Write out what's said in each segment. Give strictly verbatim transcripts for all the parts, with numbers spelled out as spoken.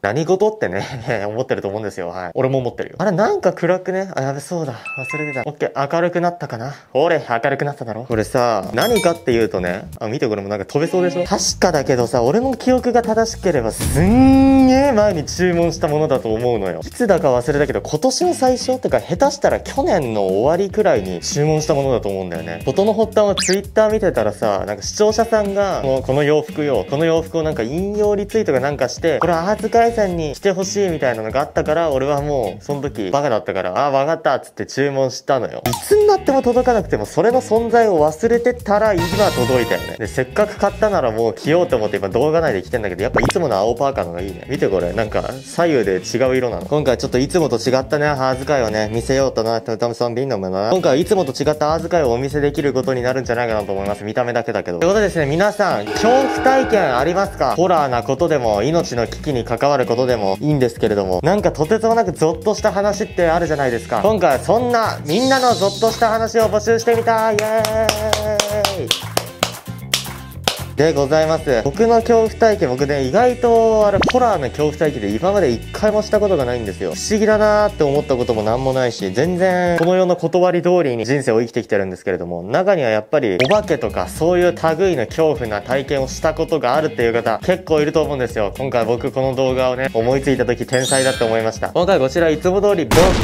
何事ってね、思ってると思うんですよ。はい。俺も思ってるよ。あれ、なんか暗くね。あ、やべ、そうだ。忘れてた。オッケー、明るくなったかな。ほれ、明るくなっただろ。これさ、何かっていうとね、あ、見てこれもなんか飛べそうでしょ。確かだけどさ、俺の記憶が正しければ、すんげー前に注文したものだと思うのよ。いつだか忘れたけど、今年の最初ってか、下手したら去年の終わりくらいに注文したものだと思うんだよね。事の発端はツイッター見てたらさ、なんか視聴者さんが、この、この洋服よ、この洋服をなんか引用リツイートかなんかして、これアーツカイさんにしてほしいみたいなのがあったから、俺はもう、その時、バカだったから、あ、わかったっつって注文したのよ。いつになっても届かなくても、それの存在を忘れてたら、今届いたよね。で、せっかく買ったならもう着ようと思って今動画内で着てんだけど、やっぱいつもの青パーカーの方がいいね。見てこれ、なんか、左右で違う色なの。今回ちょっといつもと違ったね、アーツカイをね、見せようとな、トムソンビンのものな。今回はいつもと違ったアーツカイをお見せできることになるんじゃないかなと思います。見た目だけだけど。ということでですね、皆さん、恐怖体験ありますか？ホラーなことでも、命の危機に関わることでもいいんですけれども、なんかとてつもなくゾッとした話ってあるじゃないですか。今回はそんな、みんなのゾッとした話を募集してみた。イエーイでございます。僕の恐怖体験、僕ね、意外と、あれ、ホラーの恐怖体験で今まで一回もしたことがないんですよ。不思議だなーって思ったこともなんもないし、全然、この世の断り通りに人生を生きてきてるんですけれども、中にはやっぱり、お化けとか、そういう類の恐怖な体験をしたことがあるっていう方、結構いると思うんですよ。今回僕この動画をね、思いついた時天才だって思いました。今回こちらいつも通り、ボン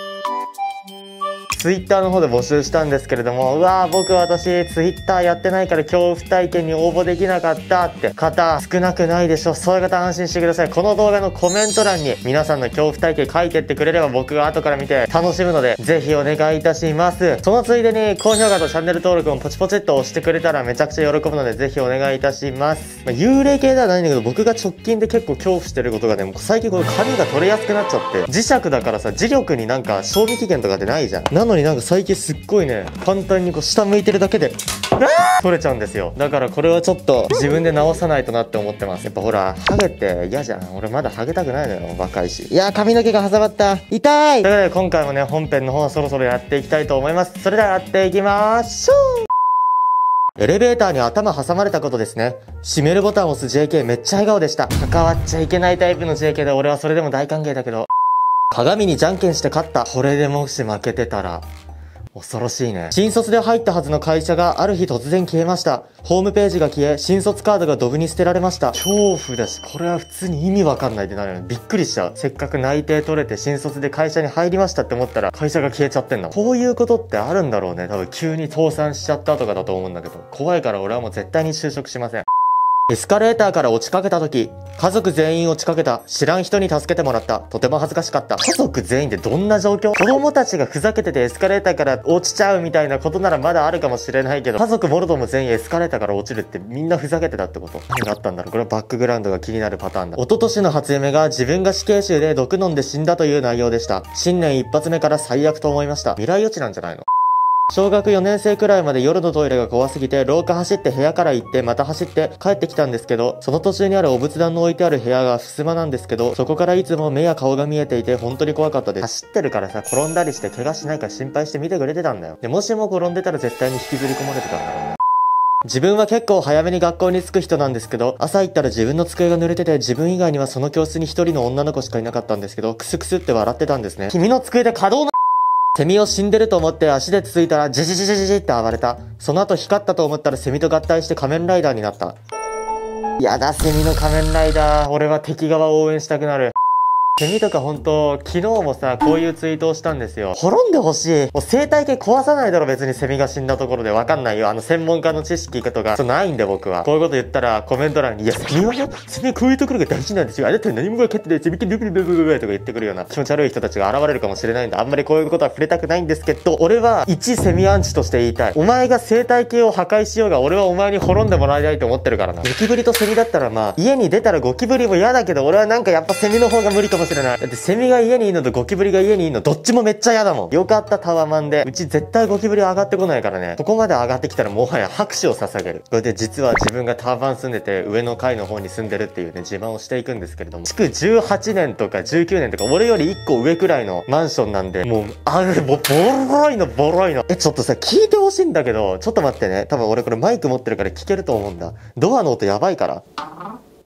ツイッターの方で募集したんですけれども、うわー僕私ツイッターやってないから恐怖体験に応募できなかったって方少なくないでしょ。そういう方安心してください。この動画のコメント欄に皆さんの恐怖体験書いてってくれれば僕が後から見て楽しむのでぜひお願いいたします。そのついでに高評価とチャンネル登録もポチポチっと押してくれたらめちゃくちゃ喜ぶのでぜひお願いいたします。まあ、幽霊系ではないんだけど僕が直近で結構恐怖してることがね、もう最近この髪が取れやすくなっちゃって、磁石だからさ磁力になんか賞味期限とかってないじゃん。なのになんか最近すっごいね簡単にこう下向いてるだけで取れちゃうんですよ。だからこれはちょっと自分で直さないとなって思ってます。やっぱほらハゲって嫌じゃん。俺まだハゲたくないのよ、若いし。いやー髪の毛が挟まった、痛い。ということで今回もね本編の方そろそろやっていきたいと思います。それではやっていきましょう。エレベーターに頭挟まれたことですね。閉めるボタンを押す ジェーケー めっちゃ笑顔でした。関わっちゃいけないタイプの ジェーケー で俺はそれでも大歓迎だけど。鏡にじゃんけんして勝った。これでもし負けてたら恐ろしいね。新卒で入ったはずの会社がある日突然消えました。ホームページが消え、新卒カードがドブに捨てられました。恐怖だし、これは普通に意味わかんないってなるよね。びっくりしちゃう。せっかく内定取れて新卒で会社に入りましたって思ったら会社が消えちゃってんの。こういうことってあるんだろうね。多分急に倒産しちゃったとかだと思うんだけど。怖いから俺はもう絶対に就職しません。エスカレーターから落ちかけた時、家族全員落ちかけた。知らん人に助けてもらった。とても恥ずかしかった。家族全員ってどんな状況？子供たちがふざけててエスカレーターから落ちちゃうみたいなことならまだあるかもしれないけど、家族もろとも全員エスカレーターから落ちるってみんなふざけてたってこと？何があったんだろう。これはバックグラウンドが気になるパターンだ。一昨年の初夢が自分が死刑囚で毒飲んで死んだという内容でした。新年一発目から最悪と思いました。未来予知なんじゃないの？小学よねん生くらいまで夜のトイレが怖すぎて廊下走って部屋から行ってまた走って帰ってきたんですけど、その途中にあるお仏壇の置いてある部屋が襖なんですけど、そこからいつも目や顔が見えていて本当に怖かったです。走ってるからさ、転んだりして怪我しないか心配して見てくれてたんだよ。でもしも転んでたら絶対に引きずり込まれてたんだろうね。自分は結構早めに学校に着く人なんですけど、朝行ったら自分の机が濡れてて、自分以外にはその教室に一人の女の子しかいなかったんですけど、クスクスって笑ってたんですね。君の机で稼働なセミを死んでると思って足でつついたらジジジジジジって暴れた。その後光ったと思ったらセミと合体して仮面ライダーになった。やだ、セミの仮面ライダー。俺は敵側を応援したくなる。セミとかほんと、昨日もさ、こういうツイートをしたんですよ。滅んでほしい。もう生態系壊さないだろ、別にセミが死んだところで。わかんないよ。あの、専門家の知識とか、そうないんで僕は。こういうこと言ったら、コメント欄に、いや、セミはね、セミはこういうところが大事なんですよ。あなたは何も分かってない。セミってブクブクブクブクとか言ってくるような気持ち悪い人たちが現れるかもしれないんで、あんまりこういうことは触れたくないんですけど、俺は、一セミアンチとして言いたい。お前が生態系を破壊しようが、俺はお前に滅んでもらいたいと思ってるからな。ゴキブリとセミだったらまあ、家に出たらゴキブリも嫌だけど、俺はなんかやっぱセミの方が無理かもしれない。だってセミが家にいるのとゴキブリが家にいるのどっちもめっちゃ嫌だもん。よかったタワマンで。うち絶対ゴキブリ上がってこないからね。ここまで上がってきたらもはや拍手を捧げる。これで実は自分がタワマン住んでて上の階の方に住んでるっていうね自慢をしていくんですけれども、築じゅうはちねんとかじゅうきゅうねんとか俺よりいっこ上くらいのマンションなんで、もうあれもうボロいのボロいの。えちょっとさ聞いてほしいんだけど、ちょっと待ってね。多分俺これマイク持ってるから聞けると思うんだ。ドアの音やばいから。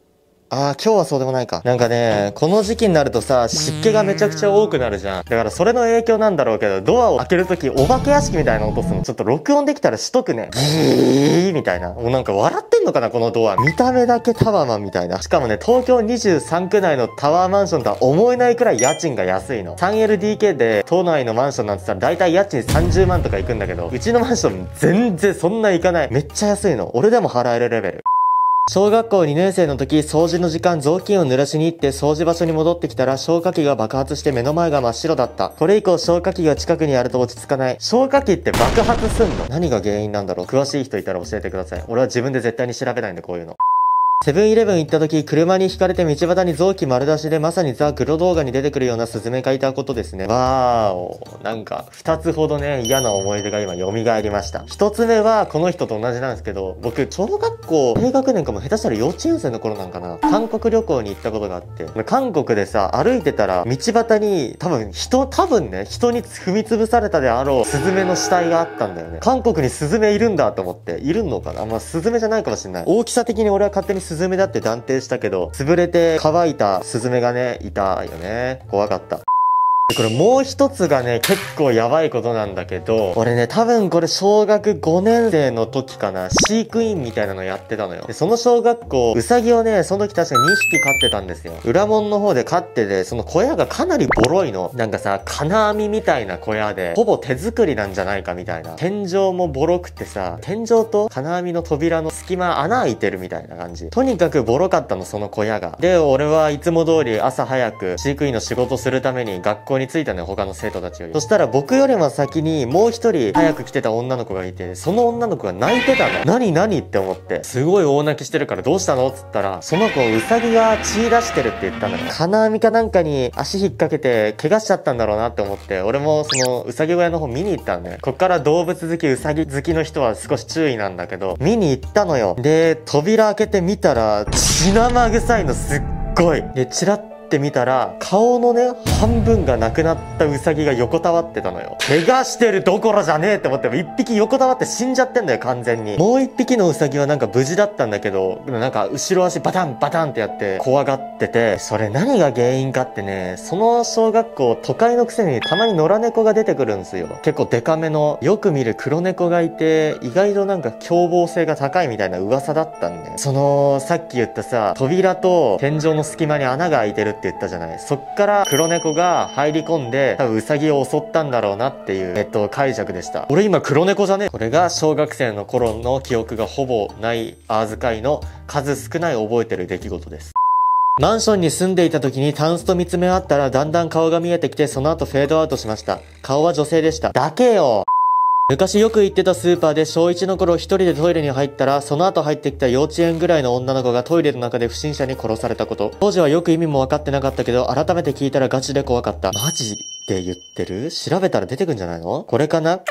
あー、今日はそうでもないか。なんかね、この時期になるとさ、湿気がめちゃくちゃ多くなるじゃん。だからそれの影響なんだろうけど、ドアを開けるとき、お化け屋敷みたいな音するの。ちょっと録音できたらしとくね。ギーみたいな。もうなんか笑ってんのかな、このドア。見た目だけタワマンみたいな。しかもね、東京にじゅうさんく内のタワーマンションとは思えないくらい家賃が安いの。スリーエルディーケー で、都内のマンションなんて言ったら、だいたい家賃さんじゅうまんとか行くんだけど、うちのマンション全然そんな行かない。めっちゃ安いの。俺でも払えるレベル。小学校にねん生の時、掃除の時間雑巾を濡らしに行って掃除場所に戻ってきたら消火器が爆発して目の前が真っ白だった。これ以降消火器が近くにあると落ち着かない。消火器って爆発すんの？何が原因なんだろう？詳しい人いたら教えてください。俺は自分で絶対に調べないんで、こういうの。セブンイレブン行った時、車にひかれて道端に臓器丸出しでまさにザ・グロ動画に出てくるようなスズメがいたことですね。わーお。なんか、二つほどね、嫌な思い出が今蘇りました。一つ目は、この人と同じなんですけど、僕、小学校、低学年かも下手したら幼稚園生の頃なんかな。韓国旅行に行ったことがあって、韓国でさ、歩いてたら、道端に、多分人、多分ね、人に踏み潰されたであろう、スズメの死体があったんだよね。韓国にスズメいるんだと思って、いるのかな？まあ、スズメじゃないかもしれない。大きさ的に俺は勝手にスズメだって断定したけど、潰れて乾いたスズメがね、いたよね。怖かった。これもう一つがね、結構やばいことなんだけど、俺ね、多分これ小学ごねん生の時かな、飼育員みたいなのやってたのよ。で、その小学校、ウサギをね、その時確かにひき飼ってたんですよ。裏門の方で飼ってて、その小屋がかなりボロいの。なんかさ、金網みたいな小屋で、ほぼ手作りなんじゃないかみたいな。天井もボロくてさ、天井と金網の扉の隙間穴開いてるみたいな感じ。とにかくボロかったの、その小屋が。で、俺はいつも通り朝早く飼育員の仕事するために学校に着いたのよ、他の生徒たちより。そしたら僕よりも先にもう一人早く来てた女の子がいて、その女の子が泣いてたの。何何って思って、すごい大泣きしてるからどうしたのっつったら、その子ウサギが血出してるって言ったのよ。金網かなんかに足引っ掛けて怪我しちゃったんだろうなって思って、俺もそのウサギ小屋の方見に行ったのね。こっから動物好きウサギ好きの人は少し注意なんだけど、見に行ったのよ。で、扉開けてみたら血生臭いのすっごい。で、チラッって見たら、顔のね、半分がなくなったウサギが横たわってたのよ。怪我してるどころじゃねえって思っても、一匹横たわって死んじゃってんだよ、完全に。もう一匹のウサギはなんか無事だったんだけど、なんか後ろ足バタンバタンってやって怖がってて、それ何が原因かってね、その小学校、都会のくせにたまに野良猫が出てくるんですよ。結構デカめの、よく見る黒猫がいて、意外となんか凶暴性が高いみたいな噂だったんで、その、さっき言ったさ、扉と天井の隙間に穴が開いてるって言ったじゃない。そっから黒猫が入り込んで、多分ウサギを襲ったんだろうなっていう、えっと、解釈でした。俺今黒猫じゃね？これが小学生の頃の記憶がほぼないアーズ界の数少ない覚えてる出来事です。マンションに住んでいた時にタンスと見つめ合ったらだんだん顔が見えてきて、その後フェードアウトしました。顔は女性でした。だけよ。昔よく行ってたスーパーで小いちの頃一人でトイレに入ったら、その後入ってきた幼稚園ぐらいの女の子がトイレの中で不審者に殺されたこと。当時はよく意味も分かってなかったけど、改めて聞いたらガチで怖かった。マジで言ってる？調べたら出てくんじゃないの？これかな？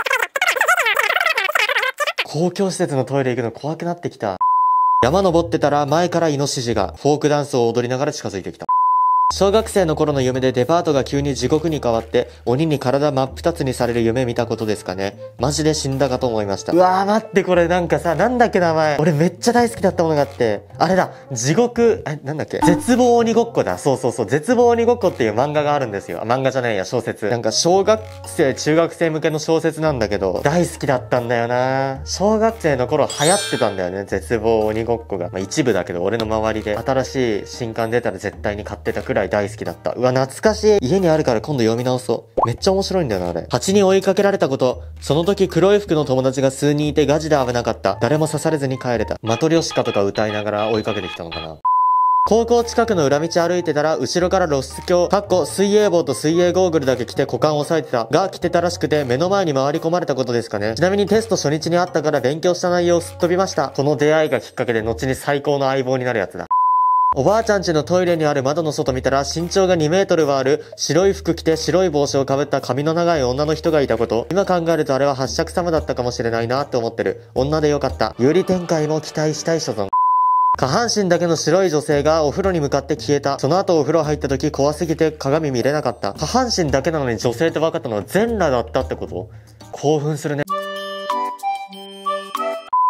公共施設のトイレ行くの怖くなってきた。山登ってたら前からイノシシがフォークダンスを踊りながら近づいてきた。小学生の頃の夢でデパートが急に地獄に変わって鬼に体真っ二つにされる夢見たことですかね。マジで死んだかと思いました。うわー待って、これなんかさ、なんだっけ名前。俺めっちゃ大好きだったものがあって、あれだ、地獄、え、なんだっけ、絶望鬼ごっこだ。そうそうそう、絶望鬼ごっこっていう漫画があるんですよ。漫画じゃないや、小説。なんか小学生、中学生向けの小説なんだけど、大好きだったんだよな。小学生の頃流行ってたんだよね、絶望鬼ごっこが。まあ一部だけど、俺の周りで新しい新刊出たら絶対に買ってたくらい大好きだった。うわ、懐かしい。家にあるから今度読み直そう。めっちゃ面白いんだよな、あれ。蜂に追いかけられたこと。その時黒い服の友達が数人いてガチで危なかった。誰も刺されずに帰れた。マトリョシカとか歌いながら追いかけてきたのかな。高校近くの裏道歩いてたら、後ろから露出鏡、かっこ水泳帽と水泳ゴーグルだけ着て股間を押さえてた。が来てたらしくて、目の前に回り込まれたことですかね。ちなみにテスト初日にあったから勉強した内容をすっ飛びました。この出会いがきっかけで後に最高の相棒になるやつだ。おばあちゃん家のトイレにある窓の外見たら身長がにメートルはある白い服着て白い帽子をかぶった髪の長い女の人がいたこと。今考えるとあれは八尺様だったかもしれないなって思ってる。女でよかった。有利展開も期待したい所存。下半身だけの白い女性がお風呂に向かって消えた。その後お風呂入った時怖すぎて鏡見れなかった。下半身だけなのに女性って分かったのは全裸だったってこと？興奮するね。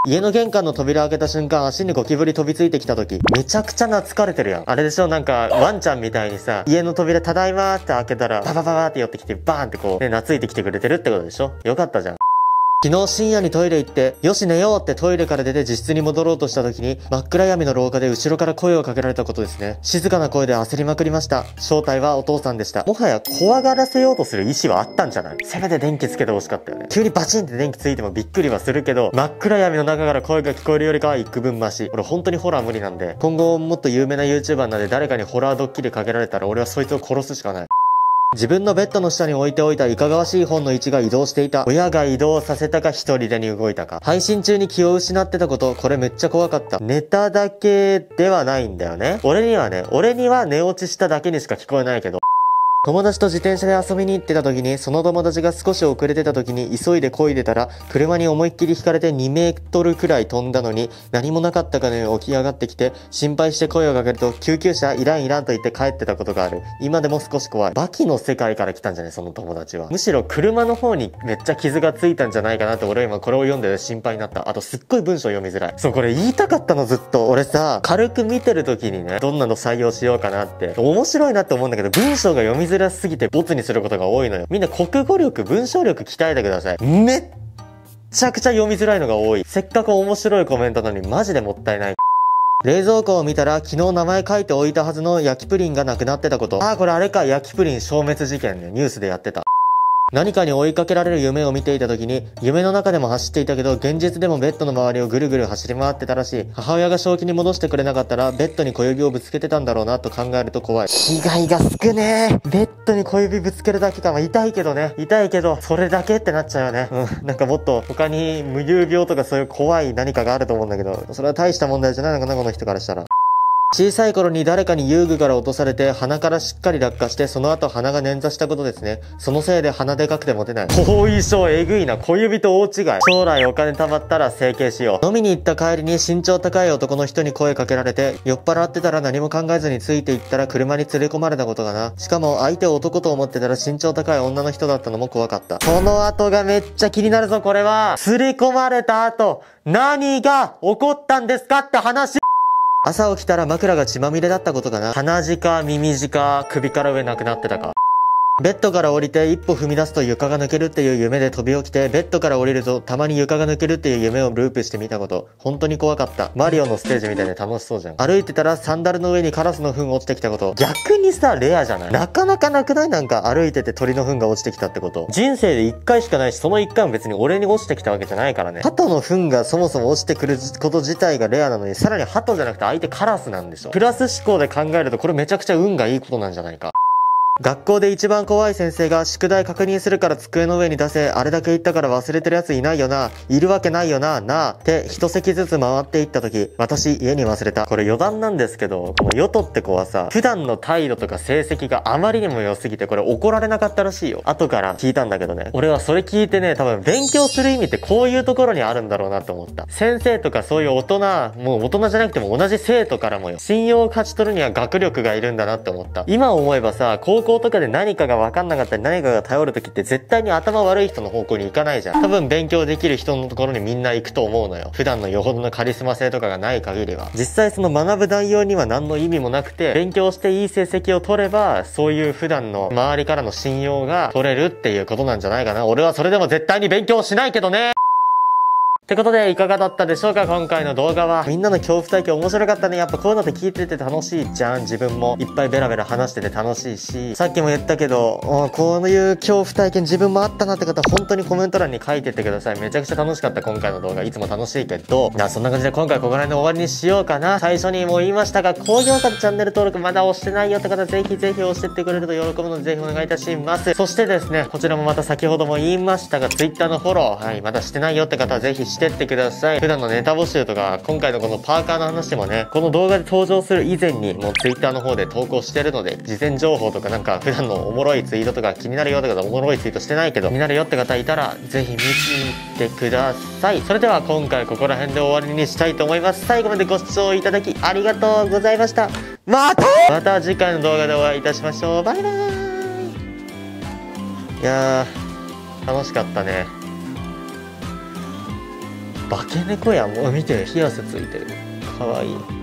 家の玄関の扉開けた瞬間、足にゴキブリ飛びついてきた時、めちゃくちゃ懐かれてるやん。あれでしょ、なんか、ワンちゃんみたいにさ、家の扉ただいまーって開けたら、ババババーって寄ってきて、バーンってこう、ね、懐いてきてくれてるってことでしょ。よかったじゃん。昨日深夜にトイレ行って、よし寝ようってトイレから出て自室に戻ろうとした時に、真っ暗闇の廊下で後ろから声をかけられたことですね。静かな声で焦りまくりました。正体はお父さんでした。もはや怖がらせようとする意思はあったんじゃない？せめて電気つけてほしかったよね。急にバチンって電気ついてもびっくりはするけど、真っ暗闇の中から声が聞こえるよりかは幾分マシ。俺本当にホラー無理なんで、今後もっと有名な YouTuber なんで誰かにホラードッキリかけられたら俺はそいつを殺すしかない。自分のベッドの下に置いておいたいかがわしい本の位置が移動していた。親が移動させたか一人でに動いたか。配信中に気を失ってたこと、これめっちゃ怖かった。寝ただけではないんだよね。俺にはね、俺には寝落ちしただけにしか聞こえないけど。友達と自転車で遊びに行ってた時に、その友達が少し遅れてた時に急いで漕いでたら、車に思いっきり引かれてにメートルくらい飛んだのに、何もなかったかのように起き上がってきて、心配して声をかけると、救急車いらんいらんと言って帰ってたことがある。今でも少し怖い。バキの世界から来たんじゃねその友達は。むしろ車の方にめっちゃ傷がついたんじゃないかなって俺は今これを読んで心配になった。あとすっごい文章読みづらい。そう、これ言いたかったのずっと。俺さ、軽く見てる時にね、どんなの採用しようかなって、面白いなって思うんだけど、文章が読みづらすぎてボツにすることが多いのよ。みんな国語力、文章力鍛えてください。めっちゃくちゃ読みづらいのが多い。せっかく面白いコメントなのにマジでもったいない。冷蔵庫を見たら昨日名前書いておいたはずの焼きプリンがなくなってたこと。ああ、これあれか、焼きプリン消滅事件ね。ニュースでやってた。何かに追いかけられる夢を見ていた時に、夢の中でも走っていたけど、現実でもベッドの周りをぐるぐる走り回ってたらしい。母親が正気に戻してくれなかったら、ベッドに小指をぶつけてたんだろうなと考えると怖い。被害が少ねえ。ベッドに小指ぶつけるだけか。まあ、痛いけどね。痛いけど、それだけってなっちゃうよね。うん。なんかもっと他に無遊病とかそういう怖い何かがあると思うんだけど、それは大した問題じゃないのかな、この人からしたら。小さい頃に誰かに遊具から落とされて鼻からしっかり落下してその後鼻が捻挫したことですね。そのせいで鼻でかくてモテない。後遺症えぐいな。小指と大違い。将来お金貯まったら整形しよう。飲みに行った帰りに身長高い男の人に声かけられて酔っ払ってたら何も考えずについて行ったら車に連れ込まれたことがな。しかも相手を男と思ってたら身長高い女の人だったのも怖かった。この後がめっちゃ気になるぞ。これは連れ込まれた後何が起こったんですかって話。朝起きたら枕が血まみれだったことかな。鼻血か耳血か首から上なくなってたか。ベッドから降りて一歩踏み出すと床が抜けるっていう夢で飛び起きて、ベッドから降りるとたまに床が抜けるっていう夢をループしてみたこと。本当に怖かった。マリオのステージみたいで楽しそうじゃん。歩いてたらサンダルの上にカラスの糞落ちてきたこと。逆にさ、レアじゃない？なかなかなくない？なんか歩いてて鳥の糞が落ちてきたってこと。人生で一回しかないし、その一回も別に俺に落ちてきたわけじゃないからね。鳩の糞がそもそも落ちてくること自体がレアなのに、さらに鳩じゃなくて相手カラスなんでしょ。プラス思考で考えるとこれめちゃくちゃ運がいいことなんじゃないか。学校で一番怖い先生が宿題確認するから机の上に出せ、あれだけ言ったから忘れてるやついないよな、いるわけないよな、なあって一席ずつ回っていった時、私家に忘れた。これ余談なんですけど、このヨトって子はさ、普段の態度とか成績があまりにも良すぎてこれ怒られなかったらしいよ。後から聞いたんだけどね。俺はそれ聞いてね、多分勉強する意味ってこういうところにあるんだろうなと思った。先生とかそういう大人、もう大人じゃなくても同じ生徒からもよ。信用を勝ち取るには学力がいるんだなって思った。今思えばさ、高校とかで何かが分かんなかったり何かが頼る時って絶対に頭悪い人の方向に行かないじゃん。多分勉強できる人のところにみんな行くと思うのよ。普段のよほどのカリスマ性とかがない限りは。実際その学ぶ内容には何の意味もなくて、勉強していい成績を取れば、そういう普段の周りからの信用が取れるっていうことなんじゃないかな。俺はそれでも絶対に勉強しないけどね。ってことでいかがだったでしょうか、今回の動画は。みんなの恐怖体験面白かったね。やっぱこういうのって聞いてて楽しいじゃん。自分もいっぱいベラベラ話してて楽しいし、さっきも言ったけど、こういう恐怖体験自分もあったなって方本当にコメント欄に書いてってください。めちゃくちゃ楽しかった今回の動画。いつも楽しいけど、なそんな感じで今回ここら辺で終わりにしようかな。最初にも言いましたが、高評価とチャンネル登録まだ押してないよって方ぜひぜひ押してってくれると喜ぶのでぜひお願いいたします。そしてですね、こちらもまた先ほども言いましたが Twitter のフォロー、はい、まだしてないよって方はぜひしてってください。普段のネタ募集とか、今回のこのパーカーの話もね、この動画で登場する以前にもう Twitter の方で投稿してるので、事前情報とかなんか普段のおもろいツイートとか気になるよって方、おもろいツイートしてないけど気になるよって方いたらぜひ見に行ってください。それでは今回ここら辺で終わりにしたいと思います。最後までご視聴いただきありがとうございました。またまた次回の動画でお会いいたしましょう。バイバーイ。いやー楽しかったね。 化け猫やん。もう見て、冷や汗ついてる。かわいい。